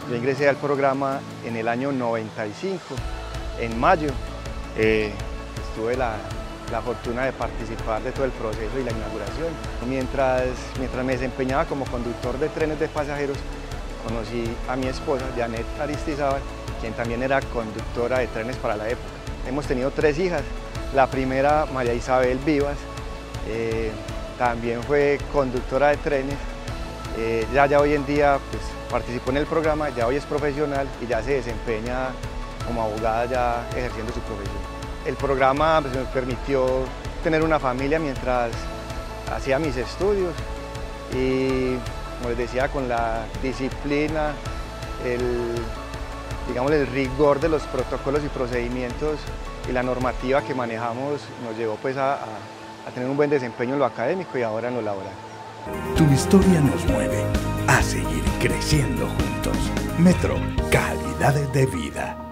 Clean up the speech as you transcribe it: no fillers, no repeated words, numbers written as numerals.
Yo ingresé al programa en el año 95, en mayo. Tuve la fortuna de participar de todo el proceso y la inauguración. Mientras me desempeñaba como conductor de trenes de pasajeros, conocí a mi esposa, Janet Aristizábal, quien también era conductora de trenes para la época. Hemos tenido 3 hijas. La primera, María Isabel Vivas, también fue conductora de trenes. Ya hoy en día pues, participó en el programa, ya hoy es profesional y ya se desempeña como abogada ya ejerciendo su profesión. El programa pues, me permitió tener una familia mientras hacía mis estudios y, como les decía, con la disciplina, el rigor de los protocolos y procedimientos y la normativa que manejamos nos llevó pues, a tener un buen desempeño en lo académico y ahora en lo laboral. Tu historia nos mueve a seguir creciendo juntos. Metro, calidad de vida.